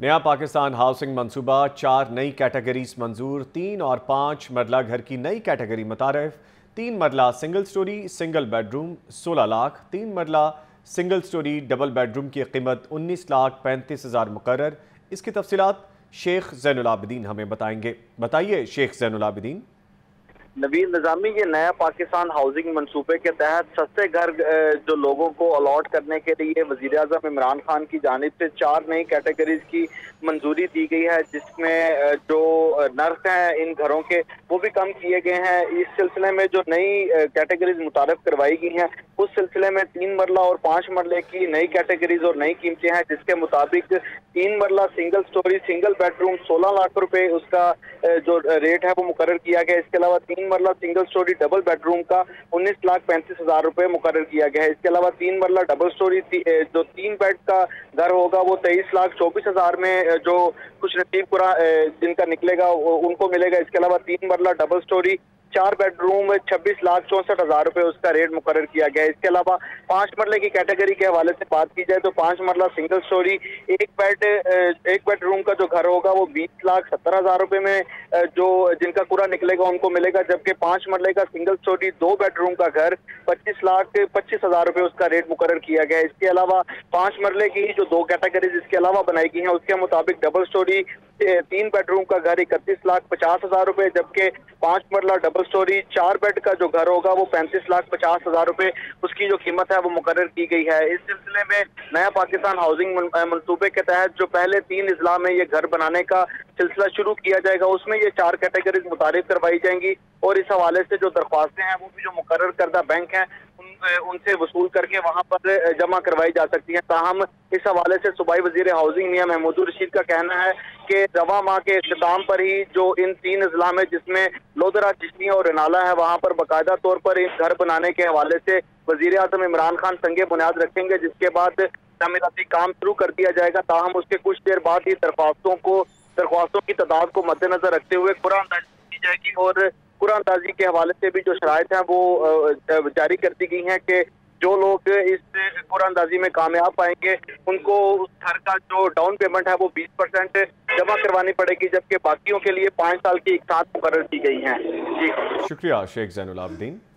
नया पाकिस्तान हाउसिंग मंसूबा 4 नई कैटेगरीज मंजूर। 3 और 5 मरला घर की नई कैटेगरी मुतारफ। 3 marla single storey single bedroom 16 lakh. 3 marla single story double bedroom की कीमत 19,35,000 मुकर्रर। इसकी तफसीलात शेख ज़ैनुल आबिदीन हमें बताएंगे। बताइए शेख ज़ैनुल आबिदीन। नवीद निजामी, ये नया पाकिस्तान हाउसिंग मंसूबे के तहत सस्ते घर जो लोगों को अलॉट करने के लिए वजीर आज़म इमरान खान की जानिब से 4 नई कैटेगरीज की मंजूरी दी गई है, जिसमें जो नर्क हैं इन घरों के वो भी कम किए गए हैं। इस सिलसिले में जो नई कैटेगरीज मुतारफ करवाई गई हैं उस सिलसिले में 3 मरला और 5 मरले की नई कैटेगरीज और नई कीमतें हैं, जिसके मुताबिक 3 marla single storey single bedroom 16 lakh रुपए उसका जो रेट है वो मुकर्रर किया गया है। इसके अलावा 3 marla single story double bedroom का 19,35,000 रुपए मुकर्रर किया गया है। इसके अलावा 3 मरला डबल स्टोरी जो 3 बेड का घर होगा वो 23,24,000 में जो कुछ नसीब जिनका निकलेगा उनको मिलेगा। इसके अलावा 3 मरला डबल स्टोरी 4 बेडरूम 26,64,000 रुपए उसका रेट मुकर्रर किया गया है। इसके अलावा 5 मरले की कैटेगरी के हवाले से बात की जाए तो 5 मरला सिंगल स्टोरी एक बेडरूम का जो घर होगा वो 20,70,000 रुपए में जो जिनका पूरा निकलेगा उनको मिलेगा, जबकि 5 मरले का सिंगल स्टोरी 2 बेडरूम का घर 25,25,000 रुपए उसका रेट मुकर्रर किया गया है। इसके अलावा 5 मरले की जो 2 कैटेगरीज इसके अलावा बनाई गई हैं उसके मुताबिक डबल स्टोरी 3 बेडरूम का घर 31,50,000 रुपए, जबकि 5 मरला डबल स्टोरी 4 बेड का जो घर होगा वो 35,50,000 रुपए उसकी जो कीमत है वो मुकर्रर की गई है। इस सिलसिले में नया पाकिस्तान हाउसिंग मंसूबे के तहत जो पहले 3 इजला में ये घर बनाने का सिलसिला शुरू किया जाएगा उसमें ये 4 कैटेगरीज मुतारिफ करवाई जाएंगी और इस हवाले से जो दरख्वास्तें हैं वो भी जो मुकर्रर करदा बैंक हैं उनसे वसूल करके वहां पर जमा करवाई जा सकती हैं। ताहम इस हवाले से सूबाई वजीर हाउसिंग मियां महमूदुर रशीद का कहना है कि रवा माह के इख्तिताम पर ही जो इन 3 अजला में जिसमें लोधरा, चिश्ती और रनाला है वहां पर बाकायदा तौर पर इन घर बनाने के हवाले से वजीर आज़म इमरान खान संगे बुनियाद रखेंगे, जिसके बाद तामीराती काम शुरू कर दिया जाएगा। ताहम उसके कुछ देर बाद ही दरख्वास्तों की तादाद को मद्देनजर रखते हुए कुरानंदाजी की जाएगी और कुरानंदाजी के हवाले से भी जो शराइत हैं वो जारी कर दी गई हैं कि जो लोग इस कुरानंदाजी में कामयाब पाएंगे उनको उस घर का जो डाउन पेमेंट है वो 20% जमा करवानी पड़ेगी, जबकि बाकियों के लिए 5 साल की एक साथ मुकर्रर की गई है। जी शुक्रिया शेख ज़ैनुल आबिदीन।